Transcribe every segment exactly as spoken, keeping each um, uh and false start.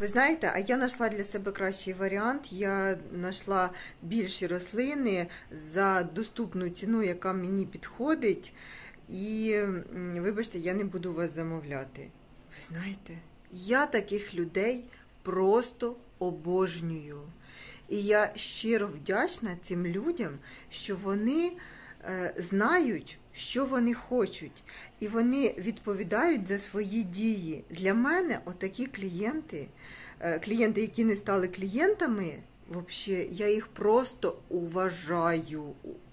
Ви знаєте, а я знайшла для себе кращий варіант. Я знайшла більші рослини за доступну ціну, яка мені підходить. І, вибачте, я не буду вас замовляти. Ви знаєте, я таких людей просто обожнюю. І я щиро вдячна цим людям, що вони е, знають, що вони хочуть. І вони відповідають за свої дії. Для мене отакі клієнти, е, клієнти, які не стали клієнтами, взагалі, я їх просто уважаю.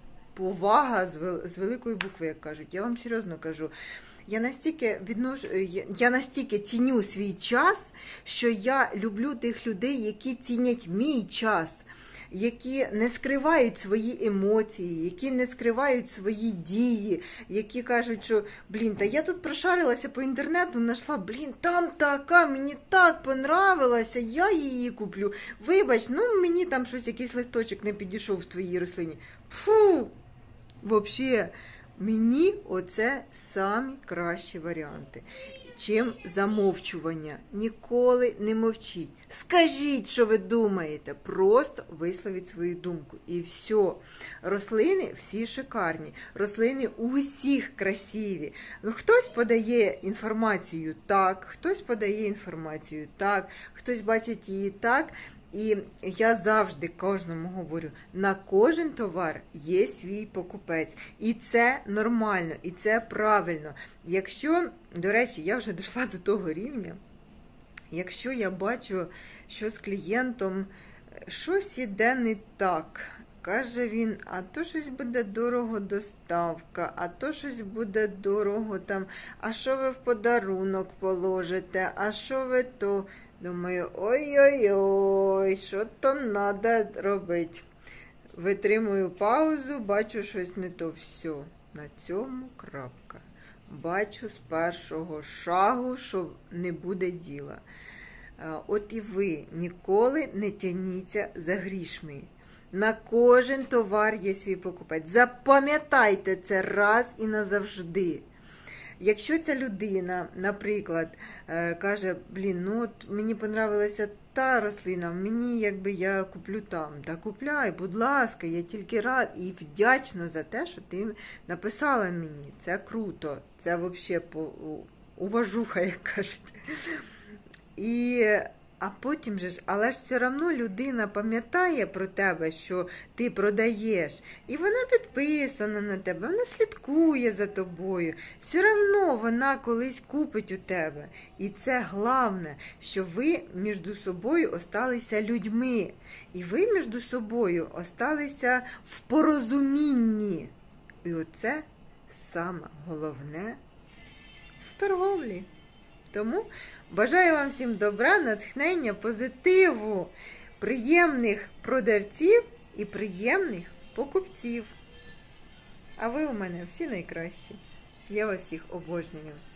Повага з, вел, з великої букви, як кажуть. Я вам серйозно кажу. Я настільки відношу, я настільки ціню свій час, що я люблю тих людей, які цінять мій час, які не скривають свої емоції, які не скривають свої дії, які кажуть, що, блін, та я тут прошарилася по інтернету, знайшла, блін, там така, мені так понравилася, я її куплю. Вибач, ну мені там щось, якийсь листочок не підійшов в твоїй рослині. Фу! Взагалі, мені оце самі кращі варіанти, чим замовчування. Ніколи не мовчіть. Скажіть, що ви думаєте, просто висловіть свою думку. І все. Рослини всі шикарні, рослини у всіх красиві. Ну, хтось подає інформацію так, хтось подає інформацію так, хтось бачить її так. І я завжди кожному говорю, на кожен товар є свій покупець. І це нормально, і це правильно. Якщо, до речі, я вже дійшла до того рівня, якщо я бачу, що з клієнтом щось іде не так, каже він, а то щось буде дорого доставка, а то щось буде дорого там, а що ви в подарунок положите, а що ви то... Думаю, ой-ой-ой, що то треба робити. Витримую паузу, бачу щось не то. Все, на цьому крапка. Бачу з першого шагу, що не буде діла. От і ви ніколи не тяніться за грішми. На кожен товар є свій покупець. Запам'ятайте це раз і назавжди. Якщо ця людина, наприклад, каже, блін, ну от мені понравилася та рослина, мені якби я куплю там, та купляй, будь ласка, я тільки рад і вдячна за те, що ти написала мені. Це круто, це взагалі уважуха, як кажуть. І... А потім же ж, але ж все одно людина пам'ятає про тебе, що ти продаєш. І вона підписана на тебе, вона слідкує за тобою. Все одно вона колись купить у тебе. І це головне, що ви між собою осталися людьми. І ви між собою осталися в порозумінні. І оце саме головне в торговлі. Тому бажаю вам всім добра, натхнення, позитиву, приємних продавців і приємних покупців. А ви у мене всі найкращі. Я вас всіх обожнюю.